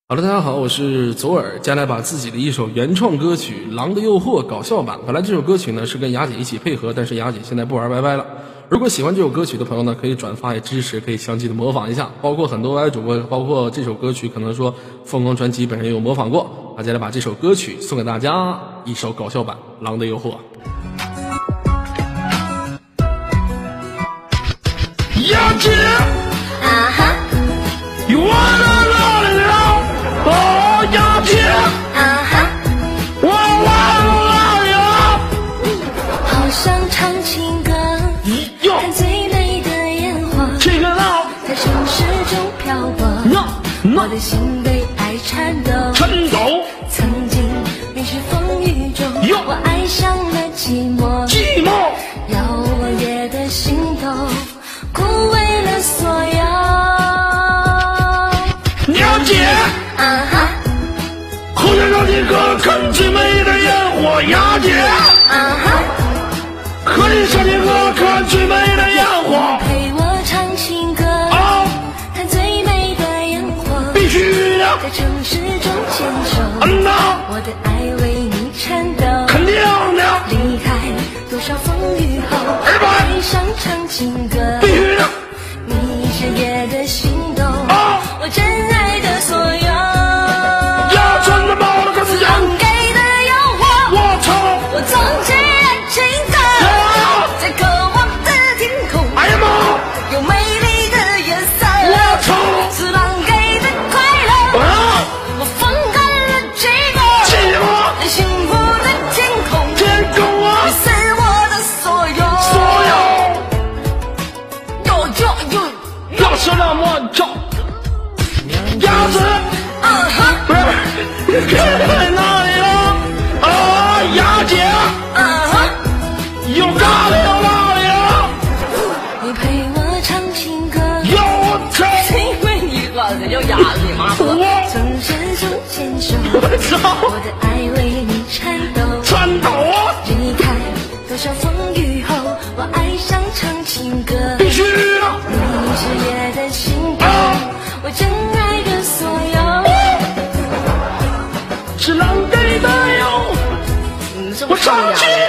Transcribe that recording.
好的，大家好，我是左耳，将来把自己的一首原创歌曲《狼的诱惑》搞笑版。本来这首歌曲呢是跟雅姐一起配合，但是雅姐现在不玩 YY 了。如果喜欢这首歌曲的朋友呢，可以转发也支持，可以相继的模仿一下。包括很多 YY 主播，包括这首歌曲，可能说凤凰传奇本人也有模仿过。接下来把这首歌曲送给大家，一首搞笑版《狼的诱惑》。雅姐， 啊哈， 你忘了哦，雅姐， 啊哈， 我忘了好想唱情歌，看最美的烟花， 这个闹在城市中漂泊，我的心被爱颤抖，曾经迷失风雨中，我爱上了寂寞，遥望夜的心头，枯萎了所有。 雅姐， 啊哈， 好想让你哥看最美的烟火，雅姐， 啊哈， 和你上你哥看最美的烟火， 陪我唱情歌，看最美的烟火， 必须的， 在城市中牵手，我的爱为你颤抖， 肯定的， 离开多少风雨后，爱上唱情歌， 必须的， 你是夜的心动，我真爱的所有， 呀，真的冒了个死狼给的诱惑， 我操， 我总是爱情歌，在渴望的天空， 哎呀妈， 有美丽的颜色， 我操， 是狼给的快乐，我放开了寂寞，在幸福的天空，你是我的所有， 要是让我找鸭子，不是在哪里了？雅姐，有哪里了？ 你陪我唱情歌， 我操！ 因为你管人叫鸭子，你妈说，从深处牵手，我的爱为你颤抖，离开多少风雨后，我爱上唱情歌， 必须的， 你是夜的心动，我真爱的所有， 是狼给的哟，我唱起。